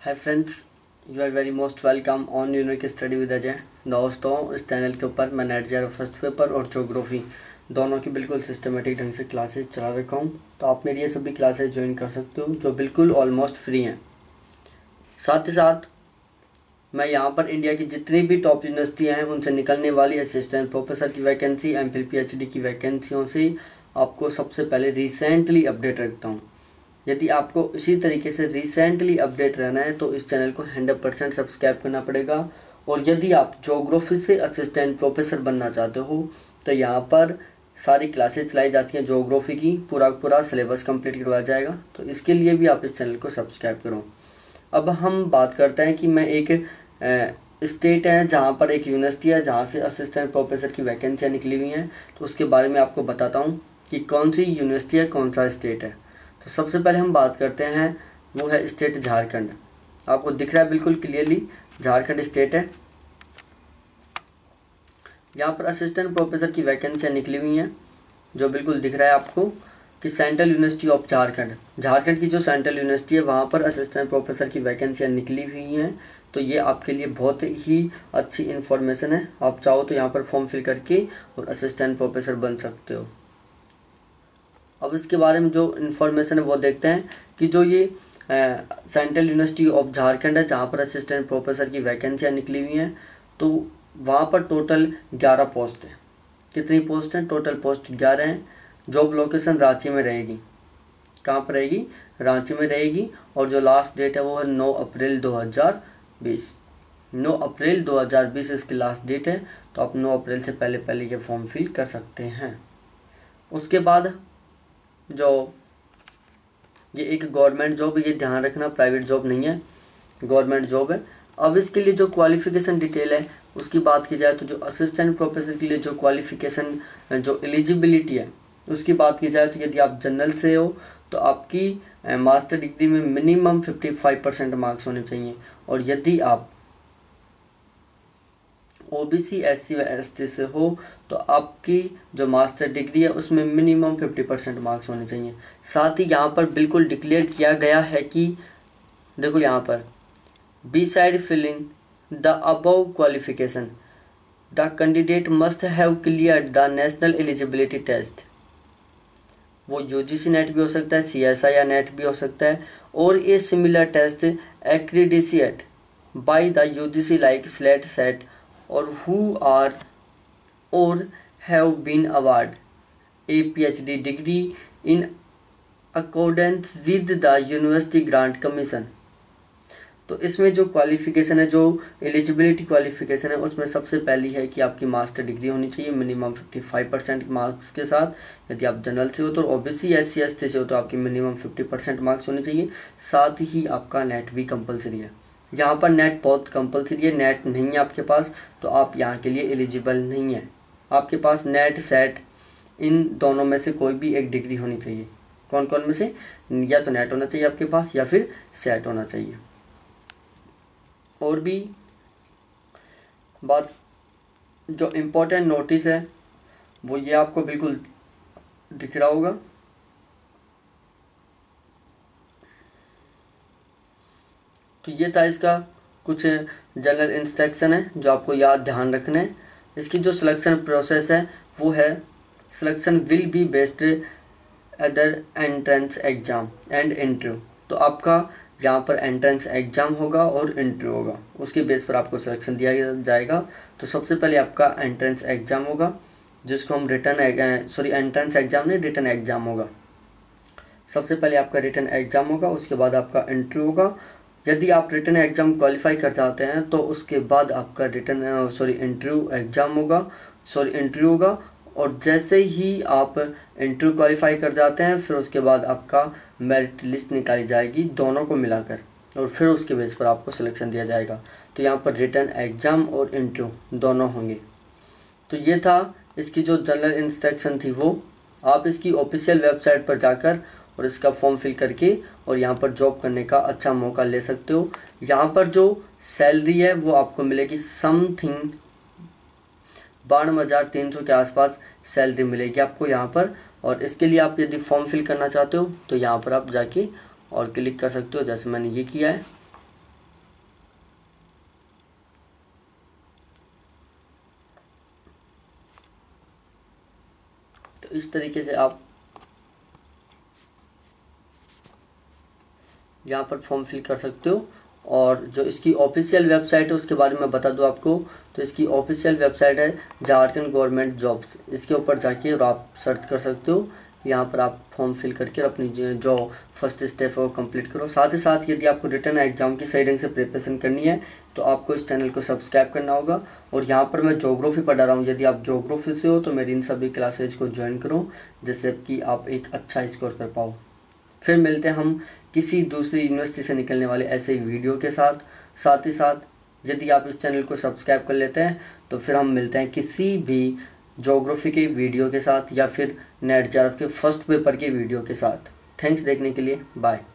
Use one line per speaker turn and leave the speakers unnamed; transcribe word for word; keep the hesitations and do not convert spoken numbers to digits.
Hi friends, you are very most welcome on unique study with Ajay. दोस्तों, इस channel के ऊपर मैं नेट ज़ीरो फर्स्ट पेपर और ज्योग्राफी दोनों की बिल्कुल सिस्टमेटिक ढंग से क्लासेस चला रखा हूँ। तो आप मेरी ये सभी क्लासेस ज्वाइन कर सकते हो जो बिल्कुल ऑलमोस्ट फ्री हैं। साथ ही साथ मैं यहाँ पर इंडिया की जितनी भी टॉप यूनिवर्सिटियाँ हैं उनसे निकलने वाली असिस्टेंट प्रोफेसर की vacancy, M Phil P H D की वैकेंसियों से आपको सबसे पहले रिसेंटली अपडेट रखता हूँ। यदि आपको इसी तरीके से रिसेंटली अपडेट रहना है तो इस चैनल को हंड्रेड परसेंट सब्सक्राइब करना पड़ेगा। और यदि आप ज्योग्राफी से असिस्टेंट प्रोफेसर बनना चाहते हो तो यहाँ पर सारी क्लासेस चलाई जाती हैं ज्योग्राफी की, पूरा पूरा सिलेबस कंप्लीट करवाया जाएगा। तो इसके लिए भी आप इस चैनल को सब्सक्राइब करो। अब हम बात करते हैं कि मैं एक स्टेट है जहाँ पर एक यूनिवर्सिटी है जहाँ से असिस्टेंट प्रोफेसर की वैकेंसियाँ निकली हुई हैं, तो उसके बारे में आपको बताता हूँ कि कौन सी यूनिवर्सिटी है, कौन सा स्टेट है। तो सबसे पहले हम बात करते हैं, वो है स्टेट झारखंड। आपको दिख रहा है बिल्कुल क्लियरली, झारखंड स्टेट है। यहाँ पर असिस्टेंट प्रोफेसर की वैकेंसियाँ निकली हुई हैं जो बिल्कुल दिख रहा है आपको कि central university of Jharkhand, Jharkhand की जो सेंट्रल यूनिवर्सिटी है वहाँ पर असिस्टेंट प्रोफेसर की वैकेंसियाँ निकली हुई हैं। तो ये आपके लिए बहुत ही अच्छी इन्फॉर्मेशन है। आप चाहो तो यहाँ पर फॉर्म फिल करके और असिस्टेंट प्रोफेसर बन सकते हो। अब इसके बारे में जो इन्फॉर्मेशन है वो देखते हैं कि जो ये सेंट्रल यूनिवर्सिटी ऑफ झारखंड है जहाँ पर असिस्टेंट प्रोफेसर की वैकेंसियाँ निकली हुई हैं, तो वहाँ पर टोटल ग्यारह पोस्ट हैं। कितनी पोस्ट हैं? टोटल पोस्ट ग्यारह हैं। जॉब लोकेशन रांची में रहेगी। कहाँ पर रहेगी? रांची में रहेगी। और जो लास्ट डेट है वो है नौ अप्रैल दो हज़ार बीस। नौ अप्रैल दो हज़ार बीस इसकी लास्ट डेट है। तो आप नौ अप्रैल से पहले पहले ये फॉर्म फिल कर सकते हैं। उसके बाद जो ये एक गवर्नमेंट जॉब, ये ध्यान रखना, प्राइवेट जॉब नहीं है, गवर्नमेंट जॉब है। अब इसके लिए जो क्वालिफिकेशन डिटेल है उसकी बात की जाए तो जो असिस्टेंट प्रोफेसर के लिए जो क्वालिफिकेशन, जो एलिजिबिलिटी है उसकी बात की जाए तो यदि आप जनरल से हो तो आपकी मास्टर डिग्री में minimum fifty five percent marks होने चाहिए। और यदि आप ओबीसी, एससी व एसटी से हो तो आपकी जो मास्टर डिग्री है उसमें मिनिमम फिफ्टी परसेंट मार्क्स होने चाहिए। साथ ही यहाँ पर बिल्कुल डिक्लेयर किया गया है कि देखो यहाँ पर besides filling the above qualification the candidate must have cleared the national eligibility test. वो यूजीसी नेट भी हो सकता है, सीएसआई या नेट भी हो सकता है, और a similar test accredited by the UGC like SLET SET or who are or have been awarded a PhD degree in accordance with the University Grant Commission। तो इसमें जो क्वालिफिकेशन है, जो एलिजिबिलिटी क्वालिफिकेशन है, उसमें सबसे पहली है कि आपकी मास्टर डिग्री होनी चाहिए minimum fifty five percent marks के साथ। यदि आप जनरल से हो तो ओबीसी, एससी एसटी से हो तो आपकी मिनिमम फिफ्टी परसेंट मार्क्स होने चाहिए। साथ ही आपका नेट भी कंपलसरी है। यहाँ पर नेट बहुत कंपलसरी है, नेट नहीं है आपके पास तो आप यहाँ के लिए एलिजिबल नहीं है। आपके पास नेट, सेट, इन दोनों में से कोई भी एक डिग्री होनी चाहिए। कौन कौन में से? या तो नेट होना चाहिए आपके पास या फिर सेट होना चाहिए। और भी बात, जो इम्पोर्टेंट नोटिस है वो ये आपको बिल्कुल दिख रहा होगा। तो ये था इसका कुछ जनरल इंस्ट्रक्शन है जो आपको याद ध्यान रखना है। इसकी जो सिलेक्शन प्रोसेस है वो है, selection will be based other entrance exam and interview. तो आपका यहाँ पर एंट्रेंस एग्जाम होगा और इंटरव्यू होगा, उसके बेस पर आपको सिलेक्शन दिया जाएगा। तो सबसे पहले आपका एंट्रेंस एग्जाम होगा जिसको हम रिटर्न सॉरी एंट्रेंस एग्जाम नहीं रिटर्न एग्जाम होगा। सबसे पहले आपका रिटर्न एग्जाम होगा, उसके बाद आपका इंटरव्यू होगा। यदि आप रिटर्न एग्जाम क्वालिफाई कर जाते हैं तो उसके बाद आपका रिटर्न सॉरी इंटरव्यू एग्जाम होगा सॉरी इंटरव्यू होगा। और जैसे ही आप इंटरव्यू क्वालिफाई कर जाते हैं फिर उसके बाद आपका मेरिट लिस्ट निकाली जाएगी दोनों को मिलाकर, और फिर उसके बेस पर आपको सिलेक्शन दिया जाएगा। तो यहाँ पर रिटर्न एग्जाम और इंटरव्यू दोनों होंगे। तो ये था इसकी जो जनरल इंस्ट्रक्शन थी वो। आप इसकी ऑफिशियल वेबसाइट पर जाकर और इसका फॉर्म फिल करके और यहाँ पर जॉब करने का अच्छा मौका ले सकते हो। यहाँ पर जो सैलरी है वो आपको मिलेगी समथिंग बानवे हज़ार तीन सौ के आसपास सैलरी मिलेगी आपको यहाँ पर। और इसके लिए आप यदि फॉर्म फिल करना चाहते हो तो यहाँ पर आप जाके और क्लिक कर सकते हो, जैसे मैंने ये किया है। इस तरीके से आप यहाँ पर फॉर्म फिल कर सकते हो। और जो इसकी ऑफिशियल वेबसाइट है उसके बारे में बता दूँ आपको, तो इसकी ऑफिशियल वेबसाइट है झारखंड गवर्नमेंट जॉब्स। इसके ऊपर जाके और आप सर्च कर सकते हो। यहाँ पर आप फॉर्म फिल करके अपनी जो फर्स्ट स्टेप है वो कंप्लीट करो। साथ ही साथ यदि आपको रिटर्न एग्जाम की सही ढंग से प्रिपरेशन करनी है तो आपको इस चैनल को सब्सक्राइब करना होगा। और यहाँ पर मैं ज्योग्राफी पढ़ा रहा हूँ, यदि आप ज्योग्राफी से हो तो मेरी इन सभी क्लासेज को ज्वाइन करो, जिससे कि आप एक अच्छा स्कोर कर पाओ। फिर मिलते हैं हम किसी दूसरी यूनिवर्सिटी से निकलने वाले ऐसे वीडियो के साथ। साथ ही साथ यदि आप इस चैनल को सब्सक्राइब कर लेते हैं तो फिर हम मिलते हैं किसी भी ज्योग्राफी के वीडियो के साथ या फिर नेट जे आर एफ के फर्स्ट पेपर के वीडियो के साथ। थैंक्स देखने के लिए, बाय।